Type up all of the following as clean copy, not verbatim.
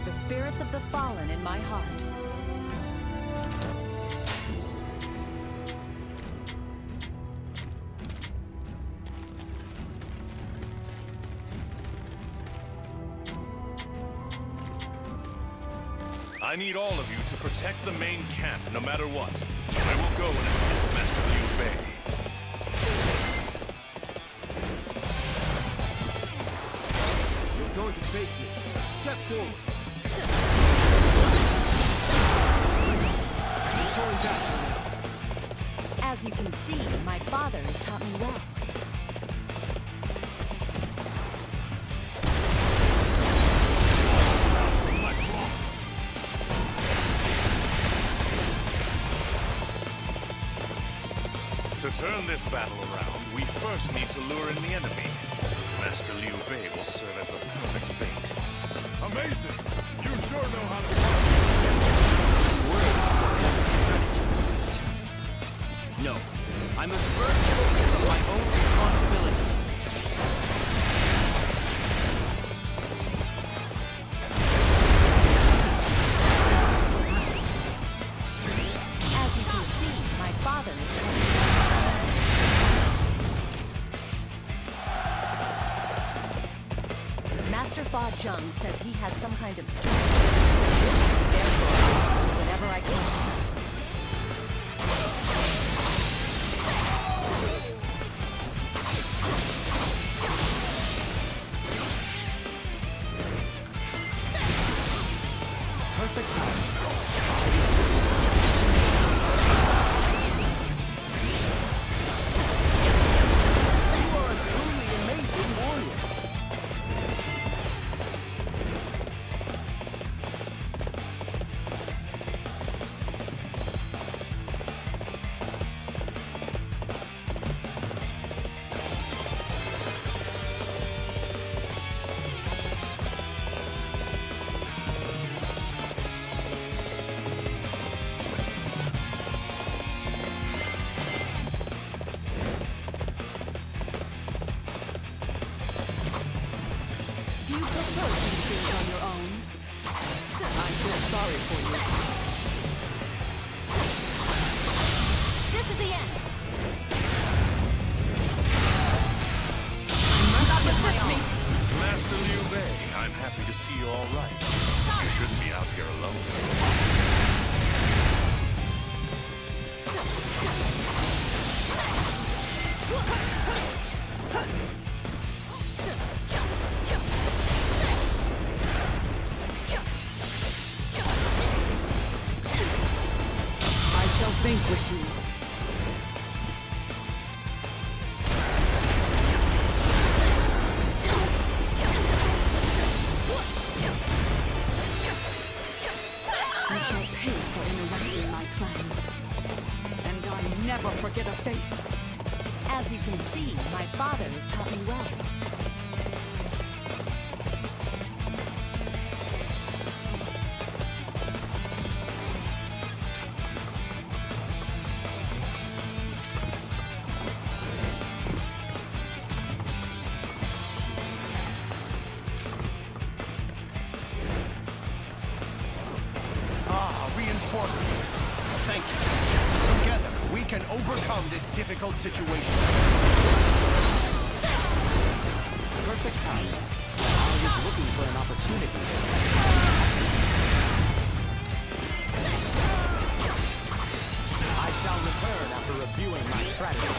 with the spirits of the fallen in my heart. I need all of you to protect the main camp, no matter what. I will go and assist Master Liu Bei. You're going to face me. Step forward. I'm going back. As you can see, my father has taught me well. To turn this battle around, we first need to lure in the enemy. Master Liu Bei will serve as the perfect bait. Amazing! You sure know how to strategy. No. I must first focus on my own responsibilities. As you can see, my father is coming. Master Zheng says he has some kind of strength. Therefore, I must do whatever I can to help. Perfect time. You are a truly amazing warrior. Do you prefer to do things on your own? I feel sorry for you. This is the end! You must resist me! Master Liu Bei, I'm happy to see you all right. You shouldn't be out here alone. I shall vanquish you. I shall pay for interrupting my plans. And I never forget a face. As you can see, my father has taught me well. Reinforcements. Thank you. Together, we can overcome this difficult situation. Perfect timing. I was looking for an opportunity. I shall return after reviewing my strategy.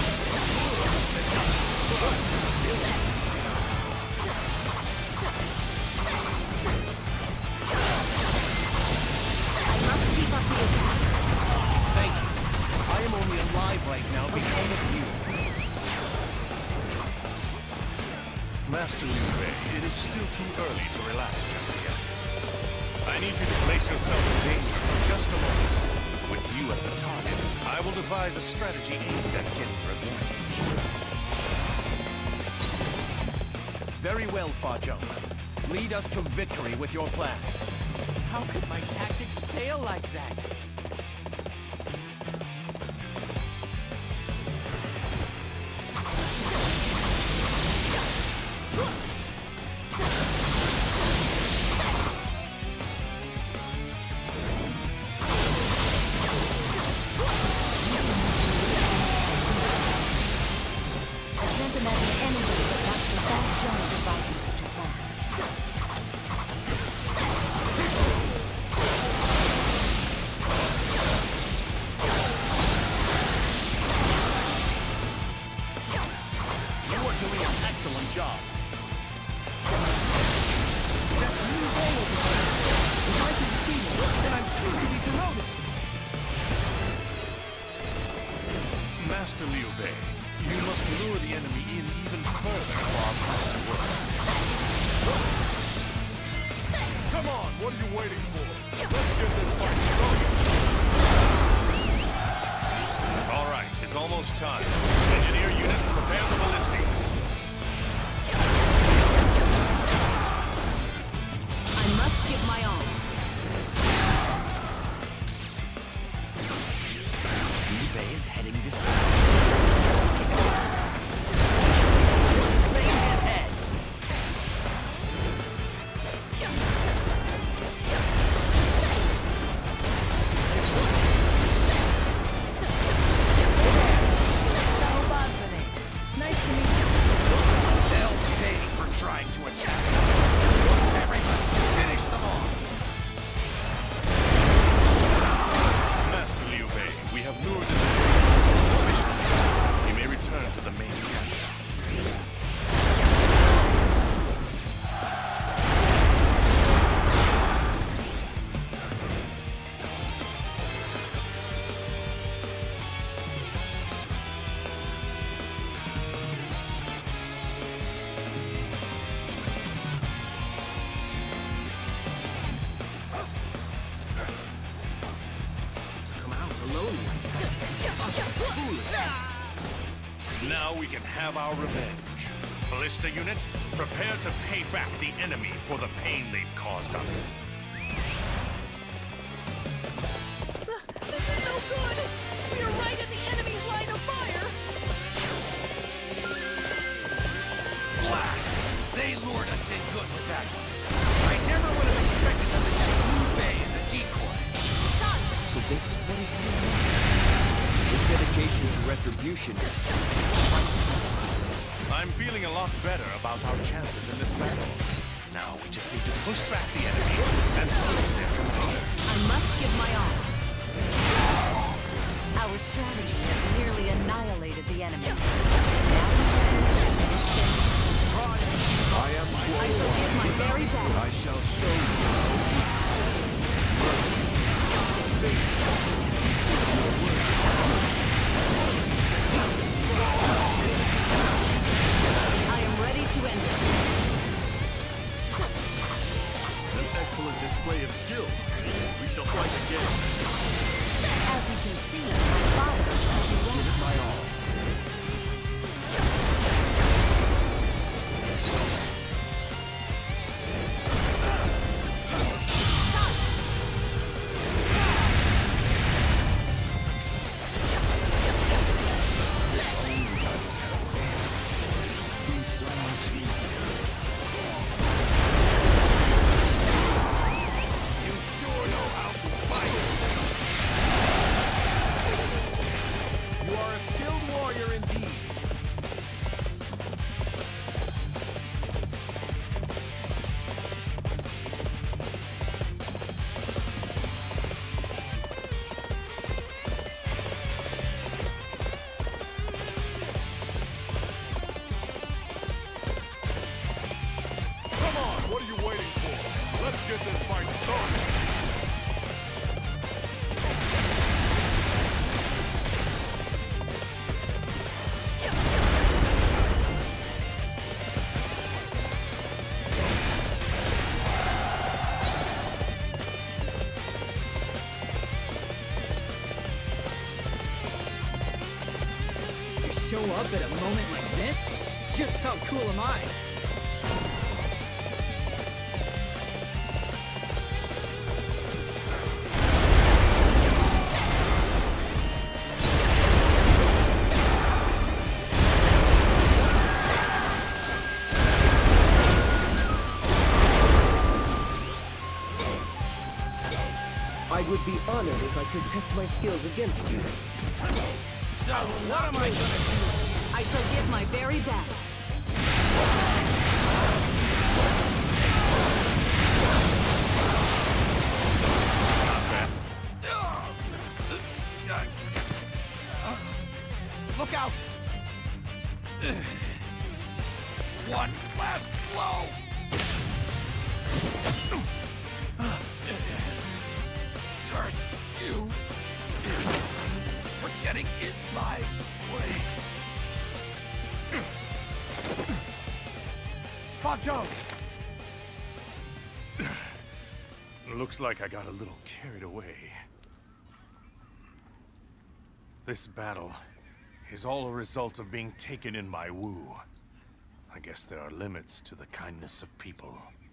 Keep up the attack. Thank you. I am only alive right now because of you. Master Liu Bei, it is still too early to relax just yet. I need you to place yourself in danger for just a moment. With you as the target, I will devise a strategy aimed at getting revenge. Very well, Zheng. Lead us to victory with your plan. How could my tactics fail like that? Master Liu Bei, you must lure the enemy in even further for our plan to work. Come on, what are you waiting for? Let's get this fight started. All right, it's almost time. Engineer units, prepare the ballistic. I must give my all. Liu Bei is heading this way. Excellent. We should be able to claim his head. Nice to meet you. They'll pay for trying to attack us. Everybody, finish them off. Master Liu Bei, we have lured the enemy sufficiently. You may return to the main camp. Come out alone like that. Foolish. Now we can have our revenge. Ballista unit, prepare to pay back the enemy for the pain they've caused us. This is no good! We are right in the enemy's line of fire! Blast! They lured us in good with that one. I never would have expected them to use Liu Bei as a decoy. So this is what it is. This dedication to retribution is I'm feeling a lot better about our chances in this battle. Now we just need to push back the enemy and seize their commander. I must give my all. Our strategy has nearly annihilated the enemy. Now we just need to finish things. I am I shall give my very best. I shall show you. I am ready to end this. An excellent display of skill. We shall fight again. As you can see, my father is coming Give it my all. What are you waiting for? Let's get this fight started. To show up at a moment like this? Just how cool am I? I would be honored if I could test my skills against you. So, what am I gonna do? I shall give my very best. Look out! One last blow! Curse you for getting in my way. Zheng! Looks like I got a little carried away. This battle is all a result of being taken in by Wu. I guess there are limits to the kindness of people.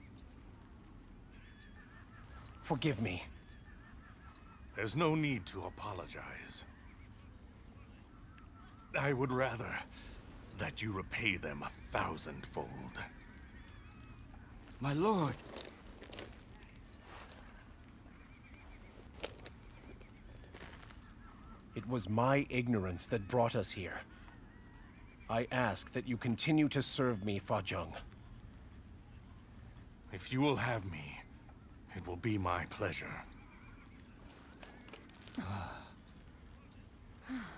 Forgive me. There's no need to apologize. I would rather that you repay them 1,000-fold. My lord! It was my ignorance that brought us here. I ask that you continue to serve me, Zheng. If you will have me, it will be my pleasure.